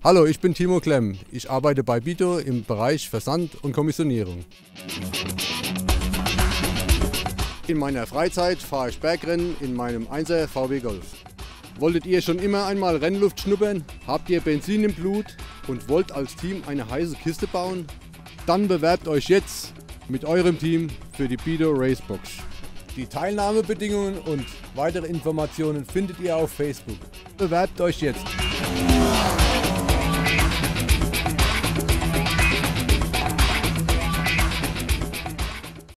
Hallo, ich bin Timo Klemm. Ich arbeite bei Bito im Bereich Versand und Kommissionierung. In meiner Freizeit fahre ich Bergrennen in meinem 1er VW Golf. Wolltet ihr schon immer einmal Rennluft schnuppern? Habt ihr Benzin im Blut und wollt als Team eine heiße Kiste bauen? Dann bewerbt euch jetzt mit eurem Team für die Bito Racebox. Die Teilnahmebedingungen und weitere Informationen findet ihr auf Facebook. Bewerbt euch jetzt!